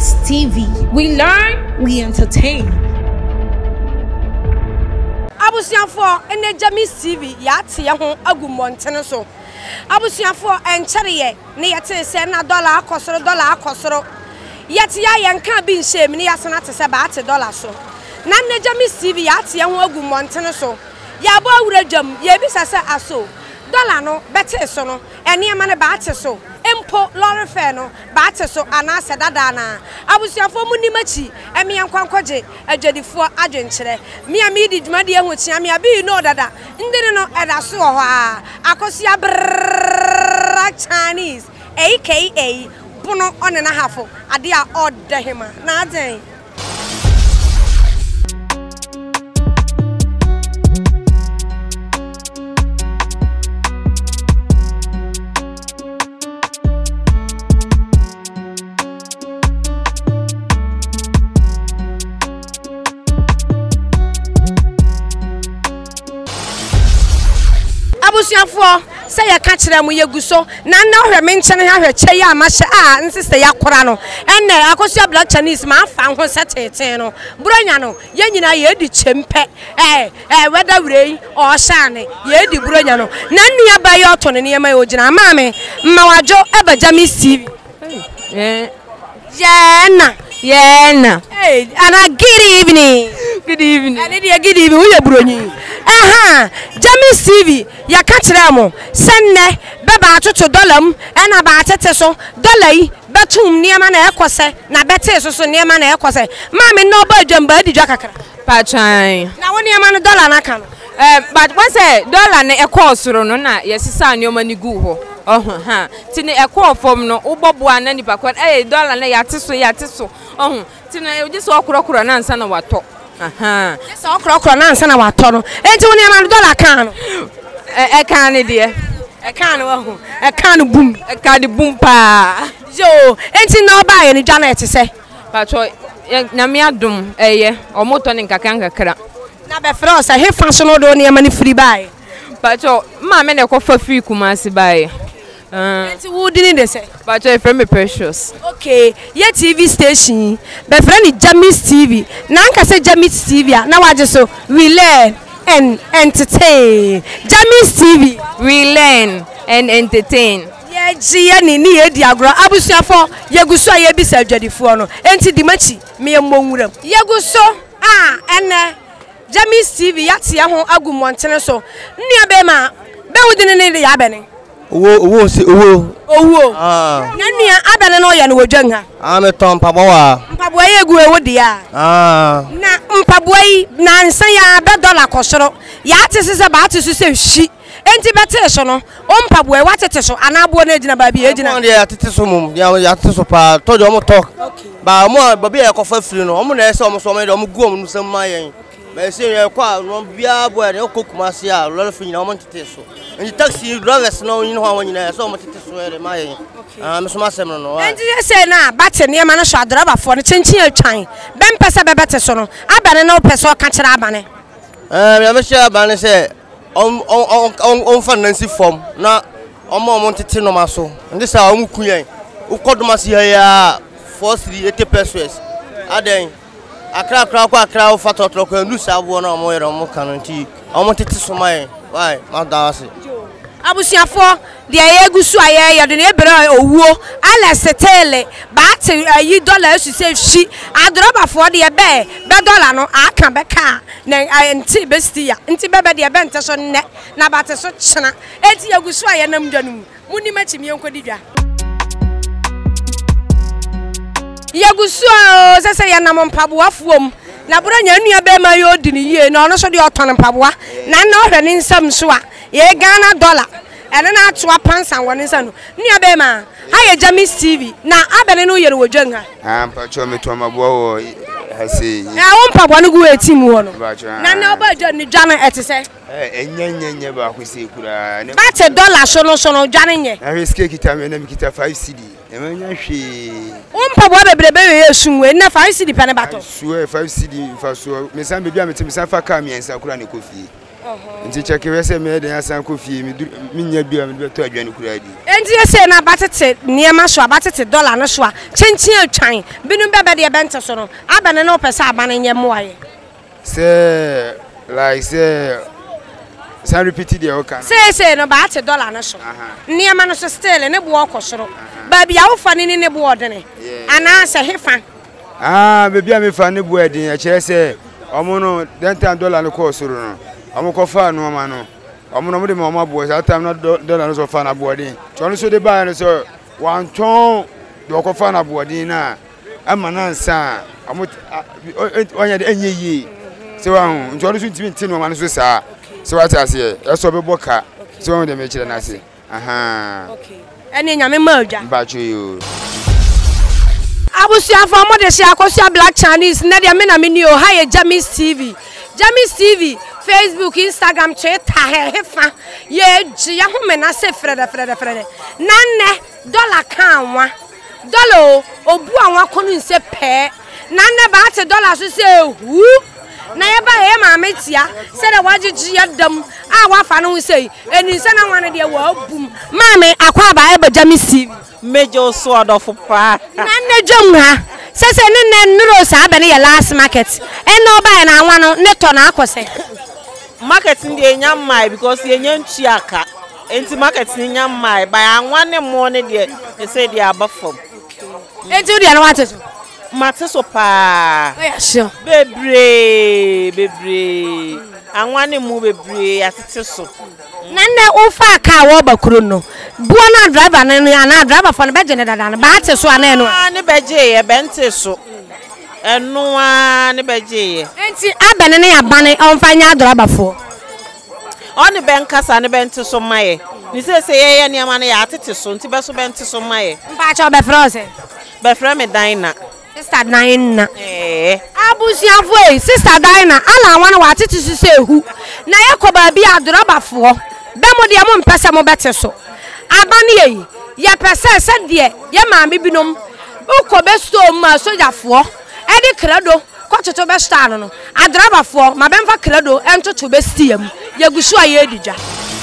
Jammy's TV. We learn, we entertain. Abusiafo ene Jammy's TV yati ya ho agu montene so. Abusiafo enkyere ne yate se na dollar akosoro. Yati ya yanka bi nshem ne yasena te se ba ate dollar so. Na ne Jammy's TV yati ya ho agu montene so. Ya bo awuradwam ye bi sase aso. Dollar no bete so no ene ma ne ba ate so. Empo lorry fare no ba ate so anase dada na abusiafo mu nimachi eme yankwankwaje adwadifo adwenkyere me amidi dwumade ehutia me abi no dada ndene no eda so ho a akosia Chinese aka puno one na hafo ade a order hima na aden Abusiafo say ya ka kire mu yeguso na na hwe me nkyene ha hwe kye ya ma hye a nsese ya kora no enne akosia black Chinese ma afa ho seteten no bronya no ye nyina ye di chempe weda wrei o shane ye di bronya no na nua ba ye oto ne ne ma ye ogina maame mmawajo eba Jammy's TV Yena hey ana good evening Good evening. And good evening. Who you bronyi? Jammy's TV. Ya kachire mo. Senne beba atoto $1 na ba atete so $1 yi betum niema na ekose na bete so niema na ekose. Maami no ba dwamba adidwa kakra. Pachan. Na woni niema no $1 na ka no. But when say $1 na ekosoro no na yesisa nioma ni gu ho. Tini ekọ fom no uboboa na nipa kwa $1 na yate so. Tini ujisi okurokuro na nsa na wato. Yes, okro na nsa na wato no. Enti woni niema no $1 ka no. E kan ne de. E kan no ho. E kan no boom. E kan de boom pa. Yo, enti na oba ye ni Janet se. Pacho na me adom eye omoto ne nkakra. Na be frɛ o se he fashion no do niema ni free buy. Pacho ma me ne ko fa free kumasi buy. Enti wo dini de se. Pacho e friend me precious. Okay, ye TV station. Be friend ni Jammy's TV. Na nka se Jammy's TV a na waje so we learn and entertain. Jammy's TV. We learn and entertain. Ye ji ye ni ye di agro abusuafo ye guso a ye bisa adwadifo no. Enti di machi me mmowuram. Ye guso ene Jammy's TV yate ya ho agu montene so. Nnua be ma be wudini ne ya bene. Owo. Na nnua abene no ye no wodwan ha. Me ton mpaboa. Mpaboa ye gu ewo dia. Na mpaboa yi na nsa ya be $1 kosoro. Ya atese se ba atese se hwi. Enti bete so no o mpaboa e watete so anabo na ejina ba bi ejina. On ya tete so mum ya tete so pa to de o mo talk. Ba mo ba bi e ko fa firi no o mo na ese o mo so mo de o mo gu o mo nsam ma yen. Ba ese ye kwa no bia bo e ko kumasi a lo fi nyina o mo tete so. Enti taxi drivers no nyina ho nyina so o mo tete so e ma yen. Me so ma sem no. Enti se na bate ne ma no so driver fo no chinchin atwan. Bem pese be bete so no abane no pese o ka kire abane. Me be share abane se on fan nansi form na omo tete no ma so. Ndi sa o mu kunyan. U kodumasi ya 4380 pesos. Aden akra kwa o fatotro ko ndu sa bo na omo yero mo kanonti omo tete so mai why ma dawase abusiafo de ayegusu aye de ne ebere owuo ala setele ba te ayi $1 su se hwi adroba fo de be $1 no aka be ka na enti bestia enti bebe de be nte so ne na ba te so kyena enti yegusu aye nam dwanum muni machi mi enko didwa yegusu sese ya nam mpaboa fuom na bronya nua be ma yo di ni yie na ono so de oton mpaboa na na ohwe ni nsam so a ye Ghana $1 ene na atoa pansa woni nsa no nua be ma ha ye Jammy's TV na abene no ye no wodwan ha mpacho meto maboa wo hase na wo mpaboa no gu etim ho no na oba dwan ni dwan etese enyenyenye ba kwese kura ba te $1 so no dwan nye na riske kita me na mi kita 5 cedi emanya hwe mpaboa bebrebe ye sunwe na 5 cedi pene bato suwe 5 cedi fa so me san bebi a metim san fa ka mi ensa kura ne kofi nti check we say me den asan ko fie me nya bia me beto adwane kura di enti ese na batete niema so abatete dollar no so a chenchin atwan binum bebe de bente so no abane no pese abane nye moaye say like say some repeat the okay say no ba te dollar no so niema no so still ne bo okosoro ba bia wo fa ne bo odene ana se hefa baby me fa ne bo edin a kire say omo no $10 no ko soro no omo ko fa no ma no omo no mo de ma bo sa time no dollar no so fa na bo edin so so de ba no so wan ton do ko fa na bo edin na ama na nsa omo onya de enye yi se wa hu so so ntimi ntino ma no so sa se wa ta se e so be boka se wa de me kire na se okay ene nyame ma odwa ba chu yo abusia for mo de se akosia Black Chinese na de me na me ni o ha ye Jamis TV Facebook Instagram Twitter hefa ye ji ya hu me na se frede na ne dollar kan wa dollar obu anwa konu nse pe na ne ba te dollar so se hu na ye ba ye ma metia se de wagigi ya dam a wa fa no se eni se na wane de wa bum ma me akwa ba e ba Jamis TV Major sword of pa. Nane jom ha. Sese ne nuro sa be ne last market. No buy na anwa ne to na akose. Market ndi enya mai because enya ntuaka. Enti market ni enya mai by anwa ne mo ne de say de abafom. Enti de na wate so. Mate so pa. Oh yeah sure. Bebre. Anwa ne mu bebre atete so. Nane ufa ka wo bakuro no. Buona driver na driver for no be jene dada na ba te so ana no. Ne beje ye bente so. Eno a ne beje ye. Enti abene ne abane onfanya driver for. Oni ben kasa ne bente so maye. Ni se ye niam na ya atete so nti be so bente so maye. Mpa cha be frose. Be frame me Dina. Sister Dina. Abusiafo Sister Dina ala anwa na wa atete so se ehu. Na yakoba bi driver for. Be mo de mo mpese mo bete so. Abane yi ya pese se de ye maame binom ukobe sto ma sojafo e de credo kwachocho be sta no adrabafo ma bemfa credo entoto be stiam yegusu aye dija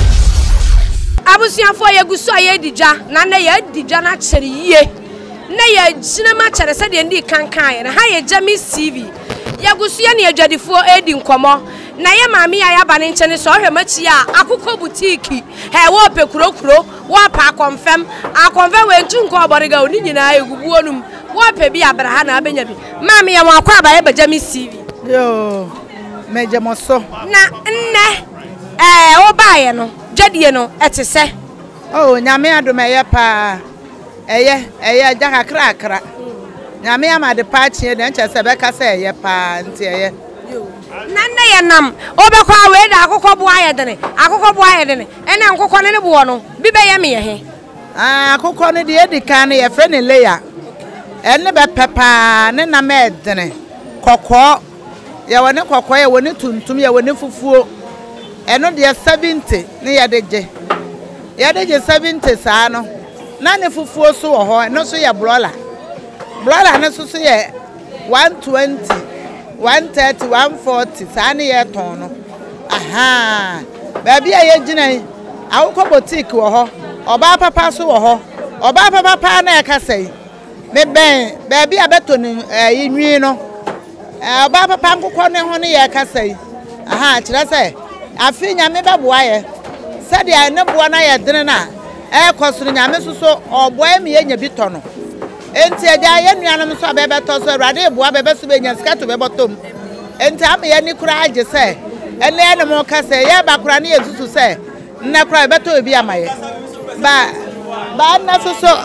abusiafo yegusu aye dija na na ye dija na kire yie na ye jinama kire se de ndi kankan na ha ye Jamis TV yegusu ye na adwadifo edi nkomo na ye maami ya ba ne nche ne so hwemachi a akukọ boutique he wo pekuro wo pa confirm we ntu nko oboriga oni nyina egubu onum wo pe bi abraha na abenya bi maami ya wakọ aba ye ba Jamis TV yo meje moso na nne wo baaye no dwadie no etese oh nyame adom eye pa eye jaka kra nyame amade pa chie de nche se be ka se eye pa nti eye nane ye nam obekwa we da akukọ bo aye dene ene nkukọ ne bo no bi be ye me ye he akukọ ne de edikan ye fre ne leya ene be pepa ne na me dene kokọ ye woni kokọ ye woni tuntum ye woni fufuo eno de 70 ne ye de je 70 saa no na ne fufuo so wo ho eno so ye broiler ne so ye 120 130 140 sani ye ton no aha baby ye gina awukọ boutique wo ho oba papa so wo ho oba papa na e ka sei me ben baby abeto ni yinwi no oba papa nkokọ ne ho ne ye ka sei aha kire sei afi nyame beboa ye se de ne boa na ye dene na e kosoro nyame soso oboa mi ye nya bi to no enti eja ye nuanam so bebe to so rade boa bebe so be nya sika to be botom enti am ye ni kura age se ene ene mo ka se ye ba kura ne yesusu se nna kura be to bi amaye ba na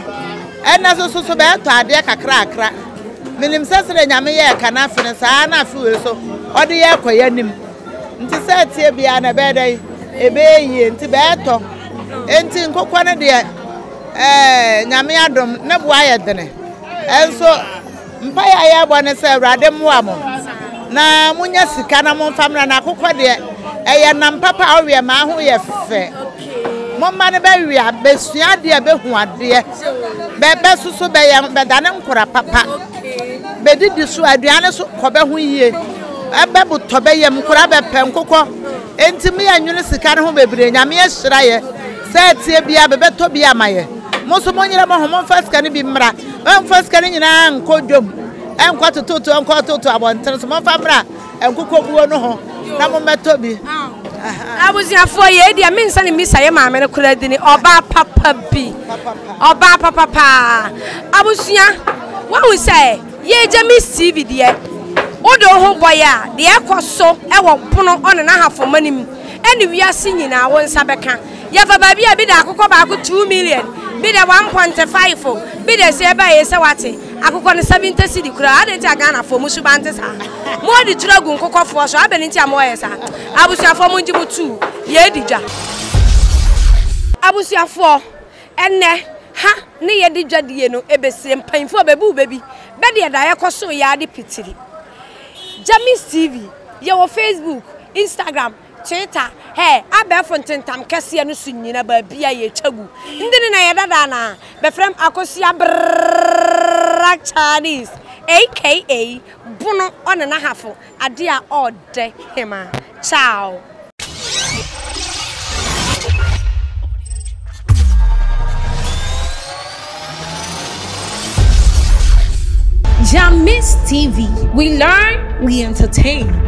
so be to ade kakra minim sesere nyame ye kana fene saa na afi we so ode ye koya nim nti se tie bia na be dai ebe yi nti be to enti nkokwa ne de nyame adom ne boa ye dene enso mpa ya bone se awrade moa mo na munya sika na mo famra na akokọ de eye na mpapa awie ma ho ye fe mo ma ne ba wi abesua de be hu ade be susu be ye be dane nkora papa be didi su aduane so ko be hu yie ebe bu to be ye nkora be pe nkokọ enti me anwene sika ne ho bebre nyame ehira ye se tie bia bebeto bia maye mo so mo nyere mo ho mo fa sika ne bi mra mo fa sika ne nyina nkodwom enko tototo enko toto abontere so mo fa mra enko kobuo no ho na mo meto bi abuziafo ye dia me nsa ne misa ye maame ne kura dini oba papa bi oba papa abusua what we say ye Jami TV de odo ho boya de ekoso e wo pono on na hafo manim eni wiase nyina wo nsa beka ye fa ba bia bi da akokọ ba ko 2 million bi da 1.5 bi da se ba ye se wate akokọ ne 70 cedi kura adenti agana fo musu bante sa mo di turagu nkokọ fo so abeni amo ye sa abusuafo mo njibu 2 ye didwa abusuafo enne ha ne ye didwa die no ebese mpanfo bebu bebi be de da ye koso ya de pitiri Jami TV ye wo Facebook Instagram Twitter hey abefo ntentam kese no su nyina ba bia ye twagu ndine na ye dada na be frem akosia brak Chinese aka Bono on na hafo ade a ode hema ciao Jami TV. We learn, we entertain.